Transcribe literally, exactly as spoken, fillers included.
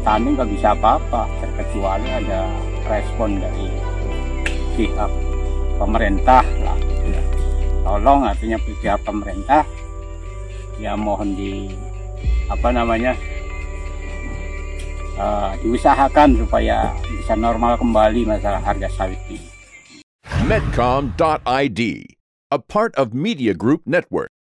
petani nggak bisa apa-apa, terkecuali ada respon dari pihak pemerintah lah gitu ya. Tolong artinya pihak pemerintah ya mohon di apa namanya uh, diusahakan supaya bisa normal kembali masalah harga sawit ini. Medcom dot I D, a part of Media Group Network.